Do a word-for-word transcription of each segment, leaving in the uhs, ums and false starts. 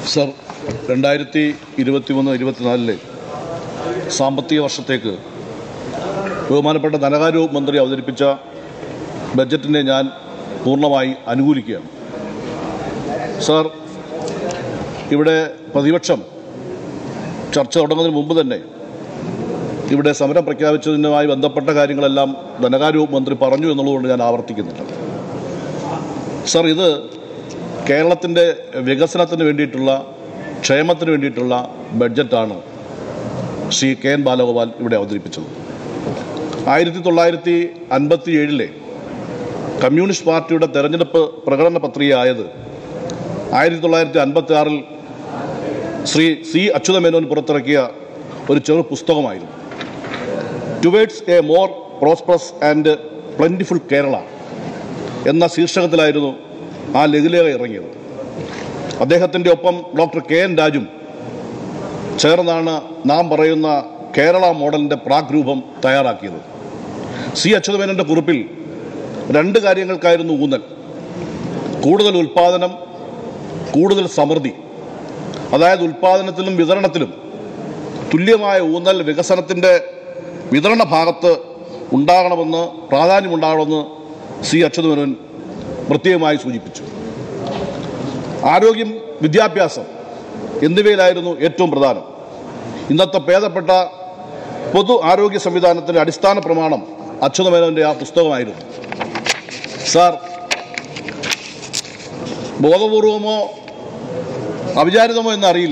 Sir, രണ്ടായിരത്തി ഇരുപത്തി മൂന്ന് ഇരുപത്തിനാലിലെ സാമ്പത്തിക വർഷത്തേക്ക് ബഹുമാനപ്പെട്ട ധനകാര്യ മന്ത്രി അവതരിപ്പിച്ച ബഡ്ജറ്റിനെ ഞാൻ പൂർണ്ണമായി അനുകൂലിക്കുകയാണ്. സർ, ഇവിടെ പ്രതിപക്ഷം ചർച്ച തുടങ്ങുന്നതിന് മുമ്പ് തന്നെ ഇവിടെ സമരം പ്രഖ്യാപിച്ചതിനുമായി ബന്ധപ്പെട്ട കാര്യങ്ങളെല്ലാം ധനകാര്യ മന്ത്രി പറഞ്ഞു എന്നുള്ളതുകൊണ്ട് ഞാൻ ആവർത്തിക്കുന്നില്ല. സർ, ഇത് കേരളത്തിൻ്റെ വികസനത്തിന് വേണ്ടിയിട്ടുള്ള, ക്ഷേമത്തിന് വേണ്ടിയിട്ടുള്ള ബഡ്ജറ്റാണ് ശ്രീ കെ എൻ ബാലഗോപാൽ ഇവിടെ അവതരിപ്പിച്ചത്. ആയിരത്തി തൊള്ളായിരത്തി അൻപത്തി ഏഴിലെ കമ്മ്യൂണിസ്റ്റ് പാർട്ടിയുടെ തെരഞ്ഞെടുപ്പ് പ്രകടന പത്രികയായത് ആയിരത്തി തൊള്ളായിരത്തി അൻപത്തി ആറിൽ ശ്രീ സി അച്യുതമേനോൻ പുറത്തിറക്കിയ ഒരു ചെറു പുസ്തകമായിരുന്നു. Towards a more prosperous and plentiful Kerala എന്ന ശീർഷകത്തിലായിരുന്നു ആ ലഘുലേഖ ഇറങ്ങിയത്. അദ്ദേഹത്തിൻ്റെ ഒപ്പം ഡോക്ടർ കെ എൻ രാജും ചേർന്നാണ് നാം പറയുന്ന കേരള മോഡലിൻ്റെ പ്രാഗ്രൂപം തയ്യാറാക്കിയത്. സി അച്യുതമേനോൻ്റെ കുറിപ്പിൽ രണ്ട് കാര്യങ്ങൾക്കായിരുന്നു ഊന്നൽ: കൂടുതൽ ഉൽപ്പാദനം, കൂടുതൽ സമൃദ്ധി. അതായത് ഉൽപ്പാദനത്തിലും വിതരണത്തിലും തുല്യമായ ഊന്നൽ വികസനത്തിൻ്റെ വിതരണ ഭാഗത്ത് ഉണ്ടാകണമെന്ന്, പ്രാധാന്യമുണ്ടാകണമെന്ന് സി അച്യുതമേനോൻ പ്രത്യേകമായി സൂചിപ്പിച്ചു. ആരോഗ്യം, വിദ്യാഭ്യാസം എന്നിവയിലായിരുന്നു ഏറ്റവും പ്രധാനം. ഇന്നത്തെ ഭേദപ്പെട്ട പൊതു ആരോഗ്യ സംവിധാനത്തിൻ്റെ അടിസ്ഥാന പ്രമാണം അച്യുതമേനോൻ്റെ ആ പുസ്തകമായിരുന്നു. സാർ, ബോധപൂർവമോ അവിചാരിതമോ എന്നറിയില്ല,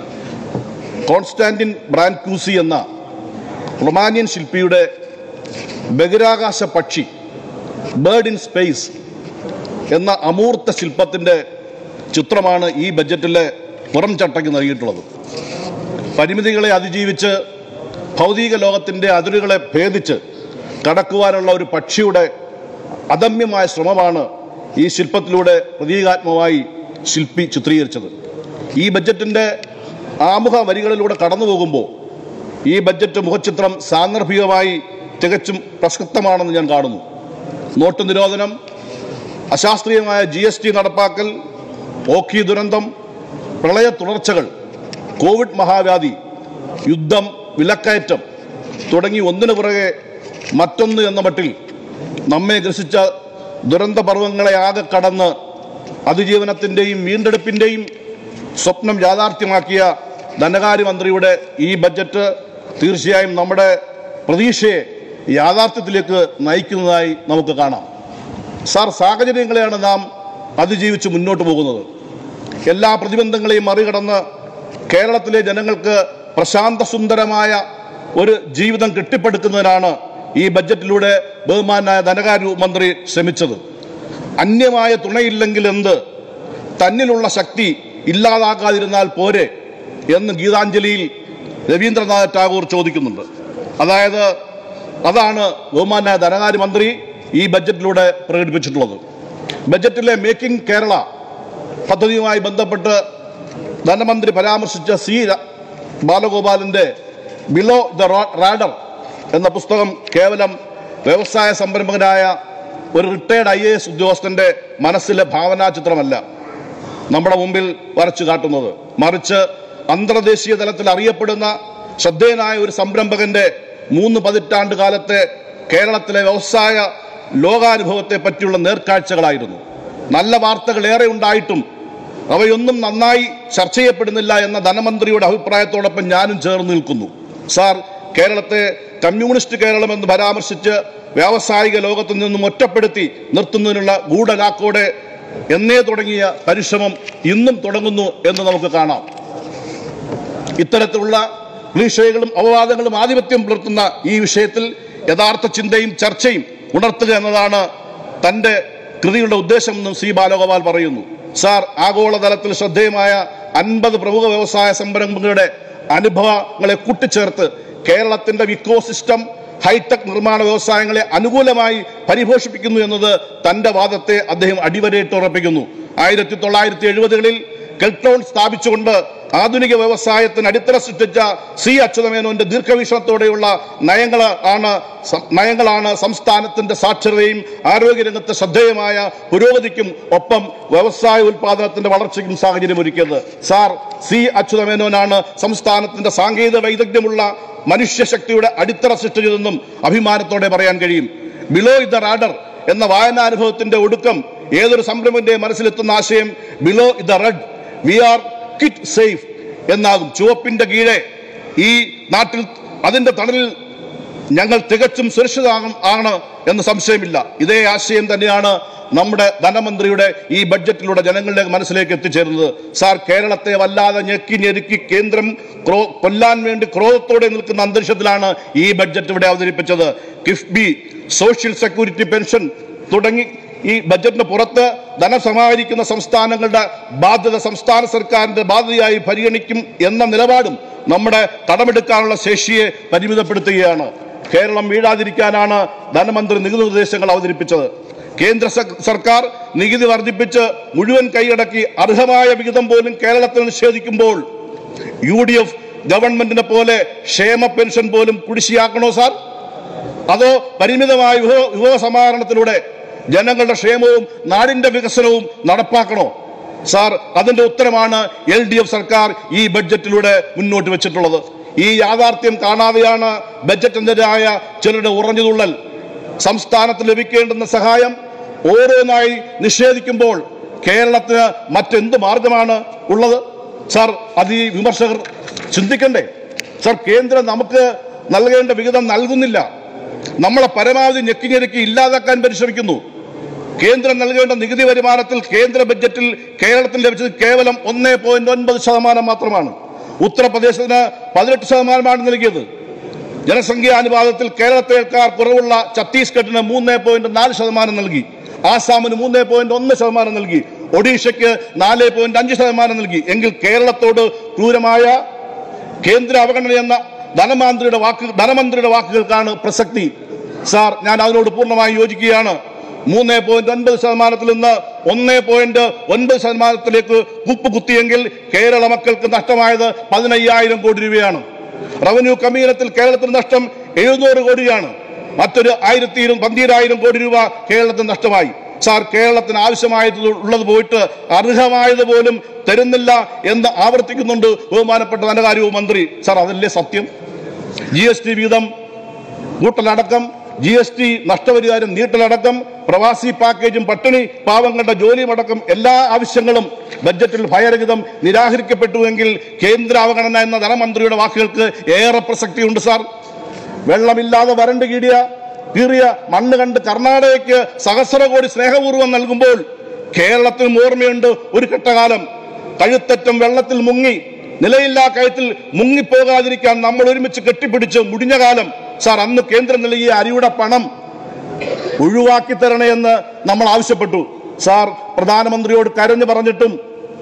കോൺസ്റ്റാന്റിൻ ബ്രാൻക്യൂസി എന്ന റൊമാനിയൻ ശില്പിയുടെ ബഹിരാകാശ പക്ഷി, ബേർഡ് ഇൻ സ്പേസ് എന്ന അമൂർത്ത ശില്പത്തിൻ്റെ ചിത്രമാണ് ഈ ബഡ്ജറ്റിലെ പുറം ചട്ടയ്ക്ക് നൽകിയിട്ടുള്ളത്. പരിമിതികളെ അതിജീവിച്ച് ഭൗതിക ലോകത്തിൻ്റെ അതിരുകളെ ഭേദിച്ച് കടക്കുവാനുള്ള ഒരു പക്ഷിയുടെ അദമ്യമായ ശ്രമമാണ് ഈ ശില്പത്തിലൂടെ പ്രതീകാത്മകമായി ശില്പി ചിത്രീകരിച്ചത്. ഈ ബഡ്ജറ്റിൻ്റെ ആമുഖ വരികളിലൂടെ കടന്നു പോകുമ്പോൾ ഈ ബഡ്ജറ്റ് മുഖചിത്രം സാന്ദർഭികമായി തികച്ചും പ്രസക്തമാണെന്ന് ഞാൻ കാണുന്നു. നോട്ട് നിരോധനം, അശാസ്ത്രീയമായ ജി എസ് ടി നടപ്പാക്കൽ, ഓഖി ദുരന്തം, പ്രളയ തുടർച്ചകൾ, കോവിഡ് മഹാവ്യാധി, യുദ്ധം, വിലക്കയറ്റം തുടങ്ങി ഒന്നിനു പുറകെ മറ്റൊന്ന് എന്ന മട്ടിൽ നമ്മെ ഗ്രസിച്ച ദുരന്ത പർവ്വങ്ങളെ ആകെ കടന്ന് അതിജീവനത്തിൻ്റെയും വീണ്ടെടുപ്പിൻ്റെയും സ്വപ്നം യാഥാർത്ഥ്യമാക്കിയ ധനകാര്യമന്ത്രിയുടെ ഈ ബഡ്ജറ്റ് തീർച്ചയായും നമ്മുടെ പ്രതീക്ഷയെ യാഥാർത്ഥ്യത്തിലേക്ക് നയിക്കുന്നതായി നമുക്ക് കാണാം. സാർ, സാഹചര്യങ്ങളെയാണ് നാം അതിജീവിച്ച് മുന്നോട്ട് പോകുന്നത്. എല്ലാ പ്രതിബന്ധങ്ങളെയും മറികടന്ന് കേരളത്തിലെ ജനങ്ങൾക്ക് പ്രശാന്തസുന്ദരമായ ഒരു ജീവിതം കെട്ടിപ്പടുക്കുന്നതിനാണ് ഈ ബഡ്ജറ്റിലൂടെ ബഹുമാനായ ധനകാര്യ മന്ത്രി ശ്രമിച്ചത്. അന്യമായ തുണയില്ലെങ്കിൽ എന്ത്, തന്നിലുള്ള ശക്തി ഇല്ലാതാക്കാതിരുന്നാൽ പോരെ എന്ന് ഗീതാഞ്ജലിയിൽ രവീന്ദ്രനാഥ് ടാഗോർ ചോദിക്കുന്നുണ്ട്. അതായത് അതാണ് ബഹുമാനായ ധനകാര്യമന്ത്രി ഈ ബഡ്ജറ്റിലൂടെ പ്രകടിപ്പിച്ചിട്ടുള്ളത്. ബഡ്ജറ്റിലെ മേക്കിംഗ് കേരള പദ്ധതിയുമായി ബന്ധപ്പെട്ട് ധനമന്ത്രി പരാമർശിച്ച സി ബാലഗോപാലിൻ്റെ ബിലോ ദ റാഡർ എന്ന പുസ്തകം കേവലം വ്യവസായ സംരംഭകനായ ഒരു റിട്ടയർഡ് ഐ എ എസ് ഉദ്യോഗസ്ഥൻ്റെ മനസ്സിലെ ഭാവനാ ചിത്രമല്ല നമ്മുടെ മുമ്പിൽ വരച്ചു കാട്ടുന്നത്. മറിച്ച് അന്തർദേശീയ തലത്തിൽ അറിയപ്പെടുന്ന ശ്രദ്ധേയനായ ഒരു സംരംഭകന്റെ മൂന്ന് പതിറ്റാണ്ട് കാലത്തെ കേരളത്തിലെ വ്യവസായ ലോകാനുഭവത്തെ പറ്റിയുള്ള നേർക്കാഴ്ചകളായിരുന്നു. നല്ല വാർത്തകൾ ഏറെ ഉണ്ടായിട്ടും അവയൊന്നും നന്നായി ചർച്ച ചെയ്യപ്പെടുന്നില്ല എന്ന ധനമന്ത്രിയുടെ അഭിപ്രായത്തോടൊപ്പം ഞാനും ചേർന്ന് നിൽക്കുന്നു. സാർ, കേരളത്തെ കമ്മ്യൂണിസ്റ്റ് കേരളം എന്ന് പരാമർശിച്ച് വ്യാവസായിക ലോകത്തു നിന്നും ഒറ്റപ്പെടുത്തി നിർത്തുന്നതിനുള്ള ഗൂഢലാക്കോടെ എന്നേ തുടങ്ങിയ പരിശ്രമം ഇന്നും തുടങ്ങുന്നു എന്ന് നമുക്ക് കാണാം. ഇത്തരത്തിലുള്ള ക്ലീഷേകളും അപവാദങ്ങളും ആധിപത്യം പുലർത്തുന്ന ഈ വിഷയത്തിൽ യഥാർത്ഥ ചിന്തയും ചർച്ചയും ഉണർത്തുക എന്നതാണ് തൻ്റെ കൃതിയുടെ ഉദ്ദേശമെന്നും സി ബാലഗോപാൽ പറയുന്നു. സാർ, ആഗോളതലത്തിൽ ശ്രദ്ധേയമായ അൻപത് പ്രമുഖ വ്യവസായ സംരംഭങ്ങളുടെ അനുഭവങ്ങളെ കൂട്ടിച്ചേർത്ത് കേരളത്തിൻ്റെ ഇക്കോസിസ്റ്റം ഹൈടെക് നിർമ്മാണ വ്യവസായങ്ങളെ അനുകൂലമായി പരിപോഷിപ്പിക്കുന്നു എന്നത് തൻ്റെ വാദത്തെ അദ്ദേഹം അടിവരയിട്ട് ഉറപ്പിക്കുന്നു. ആയിരത്തി തൊള്ളായിരത്തി എഴുപതുകളിൽ കെൽട്രോൺ സ്ഥാപിച്ചുകൊണ്ട് ആധുനിക വ്യവസായത്തിന് അടിത്തറ സൃഷ്ടിച്ച സി അച്യുതമേനോന്റെ ദീർഘവീക്ഷണത്തോടെയുള്ള നയങ്ങൾ ആണ് നയങ്ങളാണ് സംസ്ഥാനത്തിന്റെ സാക്ഷരതയും ആരോഗ്യരംഗത്തെ ശ്രദ്ധേയമായ പുരോഗതിക്കും ഒപ്പം വ്യവസായ ഉൽപാദനത്തിന്റെ വളർച്ചയ്ക്കും സാഹചര്യം ഒരുക്കിയത്. സാർ, സി അച്യുതമേനോനാണ് സംസ്ഥാനത്തിന്റെ സാങ്കേതിക വൈദഗ്ധ്യമുള്ള മനുഷ്യശക്തിയുടെ അടിത്തറ സൃഷ്ടിച്ചതെന്നും അഭിമാനത്തോടെ പറയാൻ കഴിയും. ബിലോ ദ റാഡർ എന്ന വായനാനുഭവത്തിന്റെ ഒടുക്കം ഏതൊരു സംരംഭന്റെ മനസ്സിലെത്തുന്ന ആശയം below the red we are kept safe എന്നാകും. ചുവപ്പിന്റെ കീഴെ ഈ നാട്ടിൽ അതിന്റെ തണലിൽ ഞങ്ങൾ തികച്ചും സുരക്ഷിതം ആണ് എന്ന് സംശയമില്ല. ഇതേ ആശയം തന്നെയാണ് നമ്മുടെ ധനമന്ത്രിയുടെ ഈ ബഡ്ജറ്റിലൂടെ ജനങ്ങളുടെ മനസ്സിലേക്ക് എത്തിച്ചേരുന്നത്. സാർ, കേരളത്തെ വല്ലാതെ ഞെക്കി ഞെരുക്കി കേന്ദ്രം കൊല്ലാൻ വേണ്ടി ക്രോധത്തോടെ നിൽക്കുന്ന അന്തരീക്ഷത്തിലാണ് ഈ ബഡ്ജറ്റ് ഇവിടെ അവതരിപ്പിച്ചത്. കിഫ്ബി, സോഷ്യൽ സെക്യൂരിറ്റി പെൻഷൻ തുടങ്ങി ഈ ബഡ്ജറ്റിന് പുറത്ത് ധനം സമാഹരിക്കുന്ന സംസ്ഥാനങ്ങളുടെ ബാധ്യത സംസ്ഥാന സർക്കാരിന്റെ ബാധ്യതയായി പരിഗണിക്കും എന്ന നിലപാടും നമ്മുടെ കടമെടുക്കാനുള്ള ശേഷിയെ പരിമിതപ്പെടുത്തുകയാണ്. കേരളം വീഴാതിരിക്കാനാണ് ധനമന്ത്രി നികുതി നിർദ്ദേശങ്ങൾ അവതരിപ്പിച്ചത്. കേന്ദ്ര സർക്കാർ നികുതി വർദ്ധിപ്പിച്ച് മുഴുവൻ കൈയടക്കി അർഹമായ വിഹിതം പോലും കേരളത്തിൽ നിഷേധിക്കുമ്പോൾ യു ഡി എഫ് ഗവൺമെന്റിനെ പോലെ ക്ഷേമ പെൻഷൻ പോലും കുടിശ്ശിയാക്കണോ സാർ? അതോ പരിമിതമായ വിഭവ സമാഹരണത്തിലൂടെ ജനങ്ങളുടെ ക്ഷേമവും നാടിന്റെ വികസനവും നടപ്പാക്കണോ സാർ? അതിന്റെ ഉത്തരമാണ് എൽ ഡി എഫ് സർക്കാർ ഈ ബഡ്ജറ്റിലൂടെ മുന്നോട്ട് വെച്ചിട്ടുള്ളത്. ഈ യാഥാർത്ഥ്യം കാണാതെയാണ് ബഡ്ജറ്റിനെതിരായ ചിലരുടെ ഉറഞ്ഞുതുള്ളൽ. സംസ്ഥാനത്ത് ലഭിക്കേണ്ടുന്ന സഹായം ഓരോന്നായി നിഷേധിക്കുമ്പോൾ കേരളത്തിന് മറ്റെന്ത് മാർഗമാണ് ഉള്ളത് സാർ? അത് ഈ വിമർശകർ ചിന്തിക്കണ്ടേ സാർ? കേന്ദ്രം നമുക്ക് നൽകേണ്ട വിഹിതം നൽകുന്നില്ല. നമ്മളെ പരമാവധി ഞെക്കി ഞെരുക്കി ഇല്ലാതാക്കാൻ പരിശ്രമിക്കുന്നു. കേന്ദ്രം നൽകേണ്ട നികുതി വരുമാനത്തിൽ കേന്ദ്ര ബഡ്ജറ്റിൽ കേരളത്തിൽ ലഭിച്ചത് കേവലം ഒന്നേ പോയിന്റ് ഒൻപത് ശതമാനം മാത്രമാണ്. ഉത്തർപ്രദേശിന് പതിനെട്ട് ശതമാനമാണ് നൽകിയത്. ജനസംഖ്യാനുപാതത്തിൽ കേരളത്തേക്കാൾ കുറവുള്ള ഛത്തീസ്ഗഡിന് മൂന്ന് പോയിന്റ് നാല് ശതമാനം നൽകി. ആസാമിന് മൂന്ന് പോയിന്റ് ഒന്ന് ശതമാനം നൽകി. ഒഡീഷയ്ക്ക് നാല് പോയിന്റ് അഞ്ച് ശതമാനം നൽകി. എങ്കിൽ കേരളത്തോട് ക്രൂരമായ കേന്ദ്ര അവഗണന എന്ന ധനമന്ത്രിയുടെ വാക്ക് ധനമന്ത്രിയുടെ വാക്കുകൾക്കാണ് പ്രസക്തി സാർ. ഞാൻ അതിനോട് പൂർണ്ണമായി യോജിക്കുകയാണ്. മൂന്ന് പോയിന്റ് ഒൻപത് ശതമാനത്തിൽ നിന്ന് ഒന്ന് പോയിന്റ് ഒൻപത് ശതമാനത്തിലേക്ക് കുപ്പ് കുത്തിയെങ്കിൽ കേരള മക്കൾക്ക് നഷ്ടമായത് പതിനയ്യായിരം കോടി രൂപയാണ്. റവന്യൂ കമ്മീനത്തിൽ കേരളത്തിന് നഷ്ടം എഴുന്നൂറ് കോടിയാണ്. മറ്റൊരു ആയിരത്തി ഇരു പന്തീരായിരം കോടി രൂപ കേരളത്തിന് നഷ്ടമായി. സാർ, കേരളത്തിന് ആവശ്യമായിട്ടുള്ളത് പോയിട്ട് അർഹമായത് പോലും തരുന്നില്ല എന്ന് ആവർത്തിക്കുന്നുണ്ട് ബഹുമാനപ്പെട്ട ധനകാര്യ മന്ത്രി. സാർ, അതല്ലേ സത്യം? ജി എസ് ടി വീതം കൂട്ടലടക്കം, ജി എസ് ടി നഷ്ടപരിഹാരം നീട്ടലടക്കം, പ്രവാസി പാക്കേജും പട്ടിണി പാവങ്ങളുടെ ജോലിയുമടക്കം എല്ലാ ആവശ്യങ്ങളും ബഡ്ജറ്റിൽ ഭയരഹിതം നിരാകരിക്കപ്പെട്ടുവെങ്കിൽ കേന്ദ്ര അവഗണന എന്ന ധനമന്ത്രിയുടെ വാക്കുകൾക്ക് ഏറെ പ്രസക്തിയുണ്ട് സാർ. വെള്ളമില്ലാതെ വരണ്ട് കീടിയ കീറിയ മണ്ണ് കണ്ട് കർണാടകയ്ക്ക് സഹസ്ര കോടി സ്നേഹപൂർവ്വം നൽകുമ്പോൾ കേരളത്തിനും ഓർമ്മയുണ്ട് ഒരു ഘട്ടകാലം കഴുത്തറ്റം വെള്ളത്തിൽ മുങ്ങി നിലയില്ലാ കയത്തിൽ മുങ്ങിപ്പോകാതിരിക്കാൻ നമ്മൾ ഒരുമിച്ച് കെട്ടിപ്പിടിച്ച് മുടിഞ്ഞ കാലം സാർ. അന്ന് കേന്ദ്രം നൽകിയ അരിയുടെ പണം ഒഴിവാക്കി തരണേ എന്ന് നമ്മൾ ആവശ്യപ്പെട്ടു സാർ. പ്രധാനമന്ത്രിയോട് കരഞ്ഞു പറഞ്ഞിട്ടും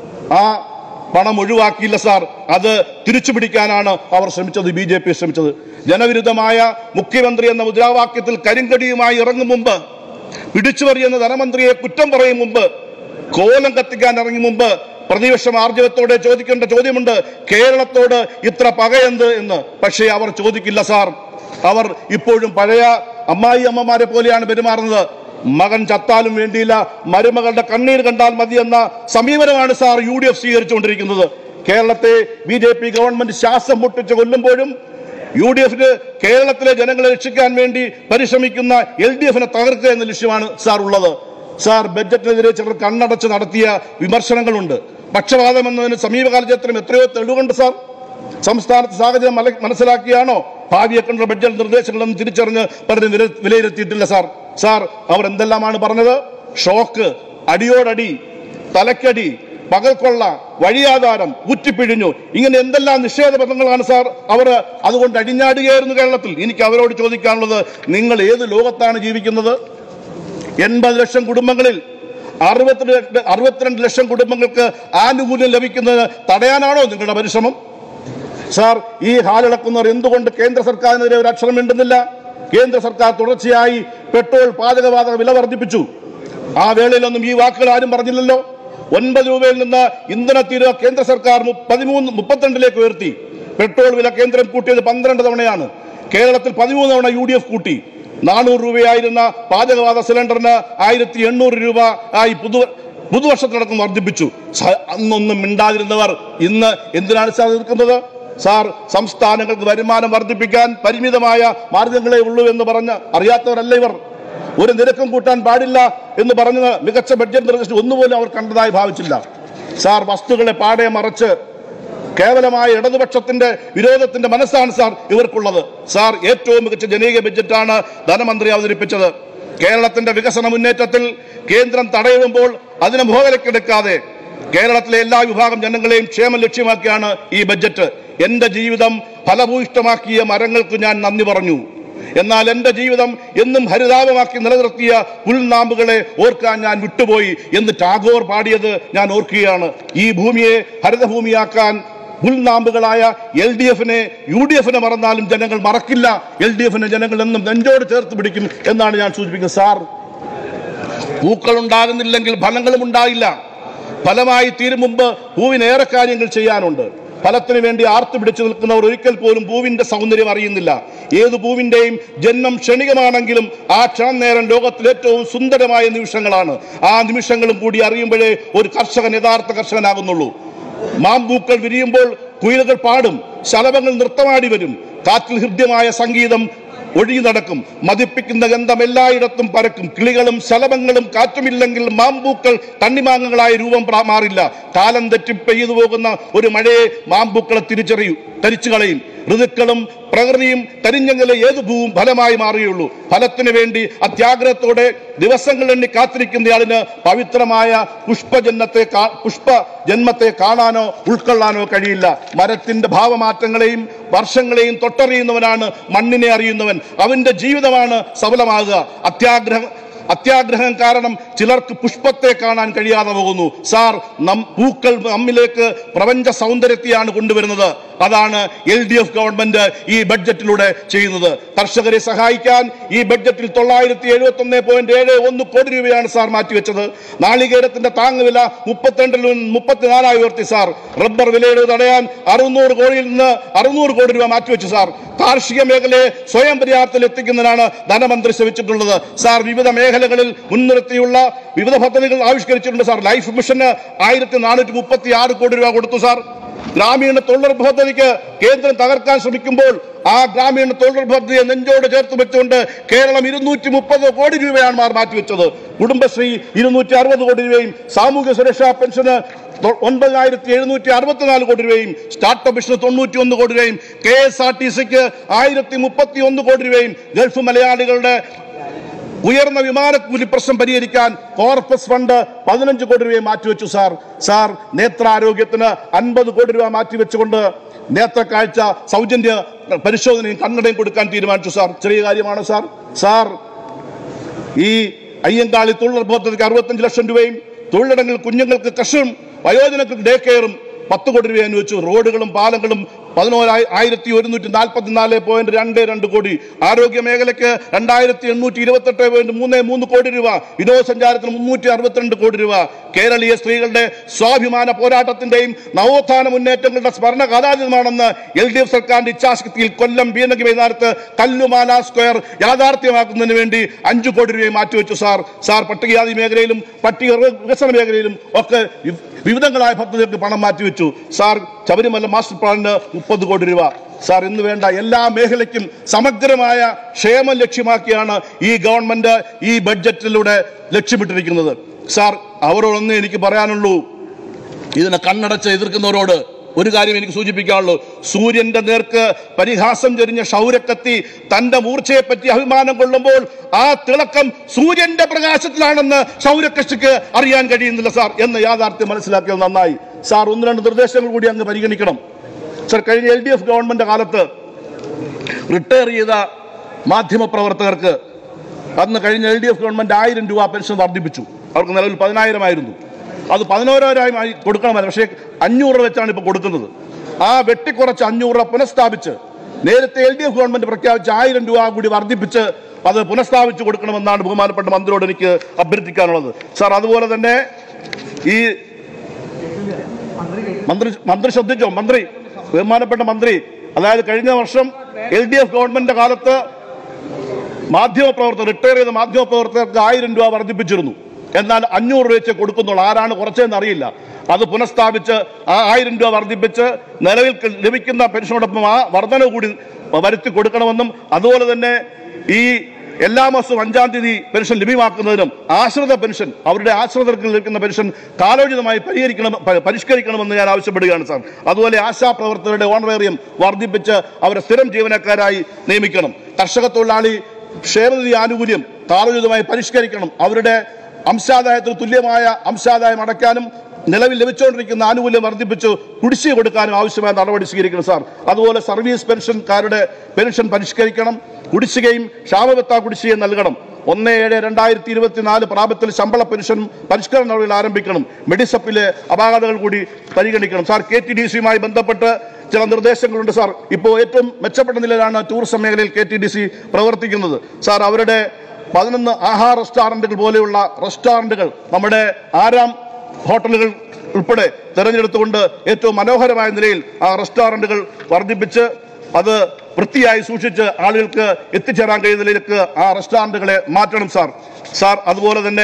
ആ പണം ഒഴിവാക്കിയില്ല സാർ. അത് തിരിച്ചു പിടിക്കാനാണ് അവർ ശ്രമിച്ചത്, ബി ജെ പി ശ്രമിച്ചത്. ജനവിരുദ്ധമായ മുഖ്യമന്ത്രി എന്ന മുദ്രാവാക്യത്തിൽ കരിങ്കടിയുമായി ഇറങ്ങും മുമ്പ്, പിടിച്ചുപറിയെന്ന ധനമന്ത്രിയെ കുറ്റം പറയും മുമ്പ്, കോലം കത്തിക്കാൻ ഇറങ്ങി മുമ്പ് പ്രതിപക്ഷം ആർജവത്തോടെ ചോദിക്കേണ്ട ചോദ്യമുണ്ട്, കേരളത്തോട് ഇത്ര പകയെന്ത് എന്ന്. പക്ഷേ അവർ ചോദിക്കില്ല സാർ. അവർ ഇപ്പോഴും പഴയ അമ്മായി അമ്മമാരെ പോലെയാണ് പെരുമാറുന്നത്. മകൻ ചത്താലും വേണ്ടിയില്ല, മരുമകളുടെ കണ്ണീർ കണ്ടാൽ മതി എന്ന സമീപനമാണ് സാർ യു ഡി എഫ് സ്വീകരിച്ചുകൊണ്ടിരിക്കുന്നത്. കേരളത്തെ ബി ജെ പി ഗവൺമെന്റ് ശ്വാസം മുട്ടിച്ച് കൊല്ലുമ്പോഴും യു ഡി എഫിന് കേരളത്തിലെ ജനങ്ങളെ രക്ഷിക്കാൻ വേണ്ടി പരിശ്രമിക്കുന്ന എൽ ഡി എഫിനെ തകർക്കുക എന്ന ലക്ഷ്യമാണ് സാർ ഉള്ളത്. സാർ, ബഡ്ജറ്റിനെതിരെ ചിലർ കണ്ണടച്ച് നടത്തിയ വിമർശനങ്ങളുണ്ട്. പക്ഷപാതം എന്നതിന് സമീപകാല ചരിത്രം എത്രയോ തെളിവുണ്ട് സാർ. സംസ്ഥാനത്ത് സാഹചര്യം മനസ്സിലാക്കിയാണോ ഭാവിയെ കണ്ട ബഡ്ജറ്റ് നിർദ്ദേശങ്ങളൊന്നും തിരിച്ചറിഞ്ഞ് പലരും വിലയിരുത്തിയിട്ടില്ല സാർ. സാർ, അവർ എന്തെല്ലാമാണ് പറഞ്ഞത്? ഷോക്ക്, അടിയോടടി, തലക്കടി, പകൽക്കൊള്ള, വഴിയാധാരം, ഊറ്റിപ്പിഴിഞ്ഞു, ഇങ്ങനെ എന്തെല്ലാം നിഷേധ പദങ്ങളാണ് സാർ അവർ അതുകൊണ്ട് അടിഞ്ഞാടുകയായിരുന്നു കേരളത്തിൽ. എനിക്ക് അവരോട് ചോദിക്കാനുള്ളത്, നിങ്ങൾ ഏത് ലോകത്താണ് ജീവിക്കുന്നത്? എൺപത് ലക്ഷം കുടുംബങ്ങളിൽ അറുപത്തിരണ്ട് അറുപത്തിരണ്ട് ലക്ഷം കുടുംബങ്ങൾക്ക് ആനുകൂല്യം ലഭിക്കുന്നത് തടയാനാണോ നിങ്ങളുടെ പരിശ്രമം സാർ? ഈ ഹാലിളക്കുന്നവർ എന്തുകൊണ്ട് കേന്ദ്ര സർക്കാരിനെതിരെ ഒരു അക്ഷരം മിണ്ടുന്നില്ല? കേന്ദ്ര സർക്കാർ തുടർച്ചയായി പെട്രോൾ, പാചകവാതക വില വർദ്ധിപ്പിച്ചു. ആ വേളയിലൊന്നും ഈ വാക്കുകൾ ആരും പറഞ്ഞില്ലല്ലോ. ഒൻപത് രൂപയിൽ നിന്ന് ഇന്ധന തീരുവ കേന്ദ്ര സർക്കാർ പതിമൂന്ന് മുപ്പത്തിരണ്ടിലേക്ക് ഉയർത്തി. പെട്രോൾ വില കേന്ദ്രം കൂട്ടിയത് പന്ത്രണ്ട് തവണയാണ്. കേരളത്തിൽ പതിമൂന്ന് തവണ യു ഡി എഫ് കൂട്ടി. നാനൂറ് രൂപയായിരുന്ന പാചകവാത സിലിണ്ടറിന് ആയിരത്തി എണ്ണൂറ് രൂപ ആയി പുതു പുതുവർഷത്തിലടക്കം വർദ്ധിപ്പിച്ചു. അന്നൊന്നും മിണ്ടാതിരുന്നവർ ഇന്ന് എന്തിനാണ് സാർ നിൽക്കുന്നത്? സാർ, സംസ്ഥാനങ്ങൾക്ക് വരുമാനം വർദ്ധിപ്പിക്കാൻ പരിമിതമായ മാർഗങ്ങളേ ഉള്ളൂ എന്ന് പറഞ്ഞ് അറിയാത്തവരല്ല ഇവർ. ഒരു നിരക്കും കൂട്ടാൻ പാടില്ല എന്ന് പറഞ്ഞ് മികച്ച ബഡ്ജറ്റ് നിർദ്ദേശിച്ച് ഒന്നുപോലും അവർ കണ്ടതായി ഭാവിച്ചില്ല. സാർ, വസ്തുക്കളെ പാടെ മറച്ച് കേവലമായ ഇടതുപക്ഷത്തിന്റെ വിരോധത്തിന്റെ മനസ്സാണ് സാർ ഇവർക്കുള്ളത്. സാർ, ഏറ്റവും മികച്ച ജനകീയ ബഡ്ജറ്റാണ് ധനമന്ത്രി അവതരിപ്പിച്ചത്. കേരളത്തിന്റെ വികസന മുന്നേറ്റത്തിൽ കേന്ദ്രം തടയിടുമ്പോൾ അതിനെ മുഖവിലക്കെടുക്കാതെ കേരളത്തിലെ എല്ലാ വിഭാഗം ജനങ്ങളെയും ക്ഷേമം ലക്ഷ്യമാക്കിയാണ് ഈ ബഡ്ജറ്റ്. എന്റെ ജീവിതം ഫലഭൂയിഷ്ടമാക്കിയ മരങ്ങൾക്ക് ഞാൻ നന്ദി പറഞ്ഞു. എന്നാൽ എന്റെ ജീവിതം എന്നും ഹരിതാപമാക്കി നിലനിർത്തിയ പുൽനാമ്പുകളെ ഓർക്കാൻ ഞാൻ വിട്ടുപോയി എന്ന് ടാഗോർ പാടിയത് ഞാൻ ഓർക്കുകയാണ്. ഈ ഭൂമിയെ ഹരിതഭൂമിയാക്കാൻ പുൽനാമ്പുകളായ എൽ ഡി എഫിനെ യു ഡി എഫിനെ മറന്നാലും ജനങ്ങൾ മറക്കില്ല. എൽ ഡി എഫിനെ ജനങ്ങൾ എന്നും നെഞ്ചോട് ചേർത്ത് പിടിക്കും എന്നാണ് ഞാൻ സൂചിപ്പിക്കുന്നത്. സാർ, പൂക്കൾ ഉണ്ടാകുന്നില്ലെങ്കിൽ ഫലങ്ങളും ഉണ്ടായില്ല. ഫലമായി തീരും മുമ്പ് പൂവിനേറെ കാര്യങ്ങൾ ചെയ്യാനുണ്ട്. ഫലത്തിന് വേണ്ടി ആർത്തു പിടിച്ചു നിൽക്കുന്നവർ ഒരിക്കൽ പോലും പൂവിന്റെ സൗന്ദര്യം അറിയുന്നില്ല. ഏതു പൂവിന്റെയും ജന്മം ക്ഷണികമാണെങ്കിലും ആ ക്ഷണം നേരം ലോകത്തിൽ ഏറ്റവും സുന്ദരമായ നിമിഷങ്ങളാണ്. ആ നിമിഷങ്ങളും കൂടി അറിയുമ്പോഴേ ഒരു കർഷകൻ യഥാർത്ഥ കർഷകനാകുന്നുള്ളൂ. മാമ്പൂക്കൾ വിരിയുമ്പോൾ കുയിലുകൾ പാടും, ശലഭങ്ങൾ നൃത്തമാടി വരും, കാറ്റിൽ ഹൃദ്യമായ സംഗീതം ഒഴുകി നടക്കും, മതിപ്പിക്കുന്ന ഗന്ധം എല്ലായിടത്തും പരക്കും. കിളികളും ശലഭങ്ങളും കാറ്റുമില്ലെങ്കിൽ മാമ്പൂക്കൾ തണ്ണിമാങ്ങകളായ രൂപം മാറില്ല. കാലം തെറ്റി പെയ്തു പോകുന്ന ഒരു മഴയെ മാമ്പൂക്കളെ തിരിച്ചറിയൂ ധരിച്ചു കളയും. ഋതുക്കളും പ്രകൃതിയും കരിഞ്ഞെങ്കിലെ ഏത് ഭൂവും ഫലമായി മാറുകയുള്ളൂ. ഫലത്തിന് വേണ്ടി അത്യാഗ്രഹത്തോടെ ദിവസങ്ങൾ എണ്ണി കാത്തിരിക്കുന്നയാളിന് പവിത്രമായ പുഷ്പജന്മത്തെ പുഷ്പജന്മത്തെ കാണാനോ ഉൾക്കൊള്ളാനോ കഴിയില്ല. മരത്തിന്റെ ഭാവമാറ്റങ്ങളെയും വർഷങ്ങളെയും തൊട്ടറിയുന്നവനാണ് മണ്ണിനെ അറിയുന്നവൻ. അവന്റെ ജീവിതമാണ് സഫലമാകുക. അത്യാഗ്രഹം അത്യാഗ്രഹം കാരണം ചിലർക്ക് പുഷ്പത്തെ കാണാൻ കഴിയാതെ പോകുന്നു. സാർ, നം പൂക്കൾ നമ്മിലേക്ക് പ്രപഞ്ച സൗന്ദര്യത്തെയാണ് കൊണ്ടുവരുന്നത്. അതാണ് എൽ ഡി എഫ് ഗവൺമെന്റ് ഈ ബഡ്ജറ്റിലൂടെ ചെയ്യുന്നത്. കർഷകരെ സഹായിക്കാൻ ഈ ബഡ്ജറ്റിൽ തൊള്ളായിരത്തി എഴുപത്തി ഒന്ന് പോയിന്റ് ഏഴ് ഒന്ന് കോടി രൂപയാണ് സാർ മാറ്റിവെച്ചത്. നാളികേരത്തിന്റെ താങ്ങുവില മുപ്പത്തിരണ്ടിൽ നിന്ന് മുപ്പത്തിനാലായി ഉയർത്തി സാർ. റബ്ബർ വിലയുടെ തടയാൻ അറുന്നൂറ് കോടിയിൽ നിന്ന് അറുന്നൂറ് കോടി രൂപ മാറ്റിവെച്ചു സാർ. കാർഷിക മേഖലയെ സ്വയം പര്യാപ്തത്തിൽ എത്തിക്കുന്നതിനാണ് ധനമന്ത്രി ശ്രമിച്ചിട്ടുള്ളത്. സാർ, വിവിധ മേഖലകളിൽ മുൻനിർത്തിയുള്ള വിവിധ പദ്ധതികൾ ആവിഷ്കരിച്ചിട്ടുണ്ട് സാർ. ലൈഫ് മിഷന് ആയിരത്തി നാനൂറ്റി മുപ്പത്തി ആറ് കോടി രൂപ കൊടുത്തു സാർ. ഗ്രാമീണ തൊഴിലുറപ്പ് പദ്ധതിക്ക് കേന്ദ്രം തകർക്കാൻ ശ്രമിക്കുമ്പോൾ ആ ഗ്രാമീണ തൊഴിലുറപ്പ് പദ്ധതിയെ നെഞ്ചോട് ചേർത്ത് വെച്ചുകൊണ്ട് കേരളം ഇരുന്നൂറ്റി മുപ്പത് കോടി രൂപയാണ് മാർ മാറ്റിവെച്ചത്. കുടുംബശ്രീ ഇരുന്നൂറ്റി അറുപത് കോടി രൂപയും സാമൂഹ്യ സുരക്ഷാ പെൻഷന് ഒൻപതിനായിരത്തി എഴുന്നൂറ്റി അറുപത്തിനാല് കോടി രൂപയും സ്റ്റാർട്ടപ്പ് മിഷന് തൊണ്ണൂറ്റി ഒന്ന് കോടി രൂപയും കെ എസ് ആർ ടി സിക്ക് ആയിരത്തി മുപ്പത്തി ഒന്ന് കോടി രൂപയും ഗൾഫ് മലയാളികളുടെ ഉയർന്ന വിമാനക്കൂലി പ്രശ്നം പരിഹരിക്കാൻ കോർപ്പസ് ഫണ്ട് പതിനഞ്ച് കോടി രൂപയെ മാറ്റിവെച്ചു സാർ. സാർ, നേത്രാരോഗ്യത്തിന് അൻപത് കോടി രൂപ മാറ്റിവെച്ചുകൊണ്ട് നേത്രക്കാഴ്ച സൗജന്യ പരിശോധനയും കണ്ണടയും കൊടുക്കാൻ തീരുമാനിച്ചു സാർ. ചെറിയ കാര്യമാണ് സാർ. സാർ, ഈ അയ്യങ്കാളി തൊഴിലുറപ്പ് പദ്ധതിക്ക് അറുപത്തഞ്ച് ലക്ഷം രൂപയും തൊഴിലിടങ്ങളിൽ കുഞ്ഞുങ്ങൾക്ക് കഷും വയോജനങ്ങൾക്ക് ഡേ കെയറും പത്ത് കോടി രൂപ അനുവദിച്ചു. റോഡുകളും പാലങ്ങളും പതിനോരായി ആയിരത്തി ഒരുന്നൂറ്റി നാൽപ്പത്തിനാല് പോയിന്റ് രണ്ട് രണ്ട് കോടി. ആരോഗ്യ മേഖലയ്ക്ക് രണ്ടായിരത്തി എണ്ണൂറ്റി ഇരുപത്തെട്ട് പോയിന്റ് മൂന്ന് മൂന്ന് കോടി രൂപ. വിനോദസഞ്ചാരത്തിന് മുന്നൂറ്റി അറുപത്തിരണ്ട് കോടി രൂപ. കേരളീയ സ്ത്രീകളുടെ സ്വാഭിമാന പോരാട്ടത്തിന്റെയും നവോത്ഥാന മുന്നേറ്റങ്ങളുടെ സ്മരണ കാലാതീതമാണെന്ന് എൽ ഡി എഫ് സർക്കാരിന്റെ ഇച്ഛാശക്തിയിൽ കൊല്ലം ബീനകി വൈകുന്നേരത്ത് കല്ലുമാല സ്ക്വയർ യാഥാർത്ഥ്യമാക്കുന്നതിന് വേണ്ടി അഞ്ചു കോടി രൂപയെ മാറ്റിവെച്ചു സാർ. സാർ, പട്ടികജാതി മേഖലയിലും പട്ടിക വികസന മേഖലയിലും ഒക്കെ വിവിധങ്ങളായ പദ്ധതികൾക്ക് പണം മാറ്റിവെച്ചു സാർ. ശബരിമല മാസ്റ്റർ പ്ലാനിന് മുപ്പത് കോടി രൂപ. സാർ, ഇന്ന് വേണ്ട എല്ലാ മേഖലയ്ക്കും സമഗ്രമായ ക്ഷേമം ലക്ഷ്യമാക്കിയാണ് ഈ ഗവൺമെന്റ് ഈ ബഡ്ജറ്റിലൂടെ ലക്ഷ്യമിട്ടിരിക്കുന്നത്. സാർ, അവരോടൊന്നേ എനിക്ക് പറയാനുള്ളൂ. ഇതിനെ കണ്ണടച്ച് എതിർക്കുന്നവരോട് ഒരു കാര്യം എനിക്ക് സൂചിപ്പിക്കാനുള്ളൂ. സൂര്യന്റെ നേർക്ക് പരിഹാസം ചൊരിഞ്ഞ ക്ഷൗരക്കത്തി തന്റെ മൂർച്ചയെപ്പറ്റി അഭിമാനം കൊള്ളുമ്പോൾ ആ തിളക്കം സൂര്യന്റെ പ്രകാശത്തിലാണെന്ന് ക്ഷൗരക്കക്ഷിക്ക് അറിയാൻ കഴിയുന്നില്ല സാർ എന്ന യാഥാർത്ഥ്യം മനസ്സിലാക്കിയത് നന്നായി. സാർ, ഒന്ന് രണ്ട് നിർദ്ദേശങ്ങൾ കൂടി അങ്ങ് പരിഗണിക്കണം. സാർ, കഴിഞ്ഞ എൽ ഡി എഫ് ഗവൺമെന്റ് കാലത്ത് റിട്ടയർ ചെയ്ത മാധ്യമപ്രവർത്തകർക്ക് അന്ന് കഴിഞ്ഞ എൽ ഡി എഫ് ഗവൺമെന്റ് ആയിരം രൂപ പെൻഷൻ വർദ്ധിപ്പിച്ചു. അവർക്ക് നിലവിൽ പതിനായിരം ആയിരുന്നു. അത് പതിനോരായിരമായി കൊടുക്കണമായിരുന്നു. പക്ഷേ അഞ്ഞൂറ് രൂപ വെച്ചാണ് ഇപ്പോൾ കൊടുക്കുന്നത്. ആ വെട്ടിക്കുറച്ച് അഞ്ഞൂറ് രൂപ പുനഃസ്ഥാപിച്ച് നേരത്തെ എൽ ഡി എഫ് ഗവൺമെന്റ് പ്രഖ്യാപിച്ച ആയിരം രൂപ കൂടി വർദ്ധിപ്പിച്ച് അത് പുനഃസ്ഥാപിച്ചു കൊടുക്കണമെന്നാണ് ബഹുമാനപ്പെട്ട മന്ത്രിയോട് എനിക്ക് അഭ്യർത്ഥിക്കാനുള്ളത്. സാർ, അതുപോലെ തന്നെ ഈ മന്ത്രി മന്ത്രി ശ്രദ്ധിച്ചോ മന്ത്രി ബഹുമാനപ്പെട്ട മന്ത്രി അതായത് കഴിഞ്ഞ വർഷം എൽ ഡി എഫ് ഗവൺമെന്റിന്റെ കാലത്ത് മാധ്യമപ്രവർത്തകർ റിട്ടയർ ചെയ്ത മാധ്യമപ്രവർത്തകർക്ക് ആയിരം രൂപ വർദ്ധിപ്പിച്ചിരുന്നു. എന്നാൽ അഞ്ഞൂറ് രൂപ വെച്ച് കൊടുക്കുന്നുള്ളൂ. ആരാണ് കുറച്ചതെന്ന് അറിയില്ല. അത് പുനഃസ്ഥാപിച്ച് ആ ആയിരം രൂപ വർദ്ധിപ്പിച്ച് നിലവിൽ ലഭിക്കുന്ന പെൻഷനോടൊപ്പം ആ വർധന കൂടി വരുത്തി കൊടുക്കണമെന്നും അതുപോലെ തന്നെ ഈ എല്ലാ മാസവും അഞ്ചാം തീയതി പെൻഷൻ ലഭ്യമാക്കുന്നതിനും ആശ്രിത പെൻഷൻ അവരുടെ ആശ്രിതർക്ക് ലഭിക്കുന്ന പെൻഷൻ കാലോചിതമായി പരിഹരിക്കണം പരിഷ്കരിക്കണമെന്ന് ഞാൻ ആവശ്യപ്പെടുകയാണ് സാർ. അതുപോലെ ആശാപ്രവർത്തകരുടെ ഓണറേറിയം വർദ്ധിപ്പിച്ച് അവരെ സ്ഥിരം ജീവനക്കാരായി നിയമിക്കണം. കർഷക തൊഴിലാളി ക്ഷേമനിധി ആനുകൂല്യം കാലോചിതമായി പരിഷ്കരിക്കണം. അവരുടെ അംശാദായത്തിന് തുല്യമായ അംശാദായം അടയ്ക്കാനും നിലവിൽ ലഭിച്ചുകൊണ്ടിരിക്കുന്ന ആനുകൂല്യം വർദ്ധിപ്പിച്ച് കുടിശ്ശിക കൊടുക്കാനും ആവശ്യമായ നടപടി സ്വീകരിക്കണം സാർ. അതുപോലെ സർവീസ് പെൻഷൻകാരുടെ പെൻഷൻ പരിഷ്കരിക്കണം. കുടിശ്ശികയും ക്ഷാമബത്ത കുടിശ്ശികയും നൽകണം. ഒന്ന് ഏഴ് രണ്ടായിരത്തി ഇരുപത്തിനാല് പ്രാബല്യത്തിൽ ശമ്പള പെൻഷൻ പരിഷ്കരണ നടപടികൾ ആരംഭിക്കണം. മെഡിസപ്പിലെ അപാകതകൾ കൂടി പരിഗണിക്കണം സാർ. കെ ടി ഡി സിയുമായി ബന്ധപ്പെട്ട് ചില നിർദ്ദേശങ്ങളുണ്ട് സാർ. ഇപ്പോൾ ഏറ്റവും മെച്ചപ്പെട്ട നിലയിലാണ് ടൂറിസം മേഖലയിൽ കെ ടി ഡി സി പ്രവർത്തിക്കുന്നത് സാർ. അവരുടെ പതിനൊന്ന് ആഹാര റെസ്റ്റോറൻറ്റുകൾ പോലെയുള്ള റെസ്റ്റോറൻറ്റുകൾ നമ്മുടെ ആരാം ഹോട്ടലുകൾ ഉൾപ്പെടെ തെരഞ്ഞെടുത്തുകൊണ്ട് ഏറ്റവും മനോഹരമായ നിലയിൽ ആ റെസ്റ്റോറൻറ്റുകൾ വർദ്ധിപ്പിച്ച് അത് വൃത്തിയായി സൂക്ഷിച്ച് ആളുകൾക്ക് എത്തിച്ചേരാൻ കഴിയുന്ന നിലയിലേക്ക് ആ റെസ്റ്റോറൻറ്റുകളെ മാറ്റണം സാർ. സാർ അതുപോലെ തന്നെ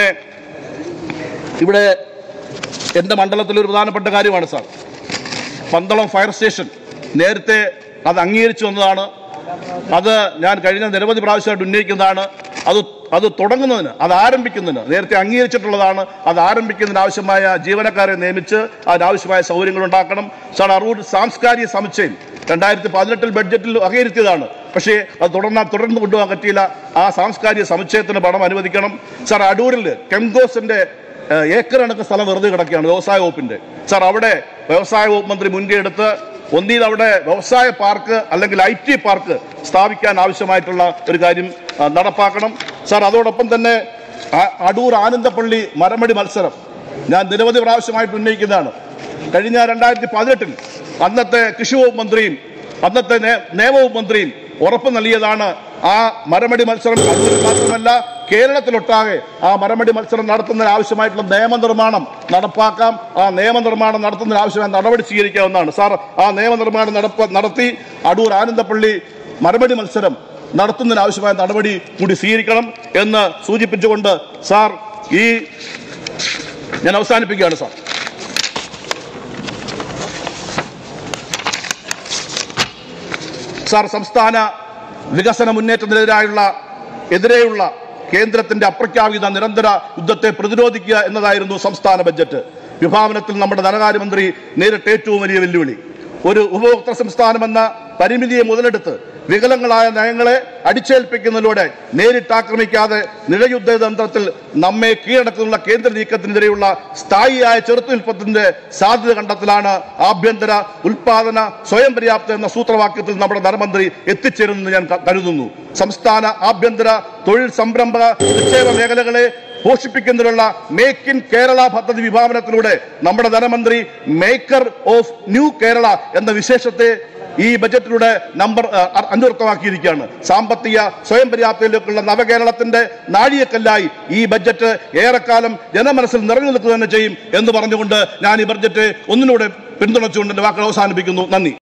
ഇവിടെ എൻ്റെ മണ്ഡലത്തിൽ ഒരു പ്രധാനപ്പെട്ട കാര്യമാണ് സാർ. പന്തളം ഫയർ സ്റ്റേഷൻ നേരത്തെ അത് അംഗീകരിച്ചു വന്നതാണ്. അത് ഞാൻ കഴിഞ്ഞ നിരവധി പ്രാവശ്യമായിട്ട് ഉന്നയിക്കുന്നതാണ്. അത് അത് തുടങ്ങുന്നതിന് അത് ആരംഭിക്കുന്നതിന് നേരത്തെ അംഗീകരിച്ചിട്ടുള്ളതാണ്. അത് ആരംഭിക്കുന്നതിന് ആവശ്യമായ ജീവനക്കാരെ നിയമിച്ച് അതിനാവശ്യമായ സൗകര്യങ്ങൾ ഉണ്ടാക്കണം സാർ. അറൂർ സാംസ്കാരിക സമുച്ചയം രണ്ടായിരത്തി പതിനെട്ടിൽ ബഡ്ജറ്റിൽ വകയിരുത്തിയതാണ്. പക്ഷേ അത് തുടർന്ന് തുടർന്ന് കൊണ്ടുപോകാൻ പറ്റിയില്ല. ആ സാംസ്കാരിക സമുച്ചയത്തിന് പണം അനുവദിക്കണം സാർ. അടൂരിൽ കെംഗോസിന്റെ ഏക്കർ കണക്ക് സ്ഥലം വെറുതെ കിടക്കുകയാണ് വ്യവസായ വകുപ്പിന്റെ സാർ. അവിടെ വ്യവസായ വകുപ്പ് മന്ത്രി മുൻകൈ എടുത്ത് ഒന്നിൽ അവിടെ വ്യവസായ പാർക്ക് അല്ലെങ്കിൽ ഐ ടി പാർക്ക് സ്ഥാപിക്കാൻ ആവശ്യമായിട്ടുള്ള ഒരു കാര്യം നടപ്പാക്കണം സാർ. അതോടൊപ്പം തന്നെ അടൂർ ആനന്ദപ്പള്ളി മരമടി മത്സരം ഞാൻ നിരവധി പ്രാവശ്യമായിട്ട് ഉന്നയിക്കുന്നതാണ്. കഴിഞ്ഞ രണ്ടായിരത്തി പതിനെട്ടിൽ അന്നത്തെ കൃഷി വകുപ്പ് മന്ത്രിയും അന്നത്തെ നിയമവകുപ്പ് മന്ത്രിയും ഉറപ്പ് നൽകിയതാണ് ആ മരമടി മത്സരം അടൂരിൽ മാത്രമല്ല കേരളത്തിലൊട്ടാകെ ആ മരമടി മത്സരം നടത്തുന്നതിന് ആവശ്യമായിട്ടുള്ള നിയമനിർമ്മാണം നടപ്പാക്കാം. ആ നിയമനിർമ്മാണം നടത്തുന്നതിന് ആവശ്യമായ നടപടി സ്വീകരിക്കാവുന്നതാണ് സാർ. ആ നിയമനിർമ്മാണം നടപ്പ നടത്തി അടൂർ ആനന്ദപ്പള്ളി മരമടി മത്സരം നടത്തുന്നതിന് ആവശ്യമായ നടപടി കൂടി സ്വീകരിക്കണം എന്ന് സൂചിപ്പിച്ചുകൊണ്ട് സാർ ഈ ഞാൻ അവസാനിപ്പിക്കുകയാണ് സാർ. സാർ സംസ്ഥാന വികസന മുന്നേറ്റത്തിനെതിരായുള്ള എതിരെയുള്ള കേന്ദ്രത്തിന്റെ അപ്രഖ്യാപിത നിരന്തര യുദ്ധത്തെ പ്രതിരോധിക്കുക എന്നതായിരുന്നു സംസ്ഥാന ബജറ്റ്. വിഭാവനത്തിൽ നമ്മുടെ ധനകാര്യമന്ത്രി നേരിട്ട ഏറ്റവും വലിയ വെല്ലുവിളി ഒരു ഉപഭോക്തൃ സംസ്ഥാനമെന്ന പരിമിതിയെ മുതലെടുത്ത് വികലങ്ങളായ നയങ്ങളെ അടിച്ചേൽപ്പിക്കുന്നതിലൂടെ നേരിട്ടാക്രമിക്കാതെ നിഴയുദ്ധ തന്ത്രത്തിൽ നമ്മെ കീഴടക്കുന്ന കേന്ദ്ര നീക്കത്തിനെതിരെയുള്ള സ്ഥായിയായ ചെറുത്തുനിൽപ്പത്തിന്റെ സാധ്യത കണ്ടെത്തലാണ് ആഭ്യന്തര ഉൽപാദന സ്വയം പര്യാപ്ത എന്ന സൂത്രവാക്യത്തിൽ നമ്മുടെ ധനമന്ത്രി എത്തിച്ചേരുമെന്ന് ഞാൻ കരുതുന്നു. സംസ്ഥാന ആഭ്യന്തര തൊഴിൽ സംരംഭക നിക്ഷേപ മേഖലകളെ പോഷിപ്പിക്കുന്നതിനുള്ള മേക്ക് ഇൻ കേരള പദ്ധതി വിഭാവനത്തിലൂടെ നമ്മുടെ ധനമന്ത്രി മേക്കർ ഓഫ് ന്യൂ കേരള എന്ന വിശേഷത്തെ ഈ ബജറ്റിലൂടെ നമ്പർ അന്വർത്ഥമാക്കിയിരിക്കുകയാണ്. സാമ്പത്തിക സ്വയം പര്യാപ്തയിലേക്കുള്ള നവകേരളത്തിന്റെ നാഴികക്കല്ലായി ഈ ബജറ്റ് ഏറെക്കാലം ജനമനസ്സിൽ നിറഞ്ഞു നിൽക്കുക തന്നെ ചെയ്യും എന്ന് പറഞ്ഞുകൊണ്ട് ഞാൻ ഈ ബജറ്റ് ഒന്നിനൂടെ പിന്തുണച്ചുകൊണ്ട് എന്റെ വാക്കുകൾ അവസാനിപ്പിക്കുന്നു. നന്ദി.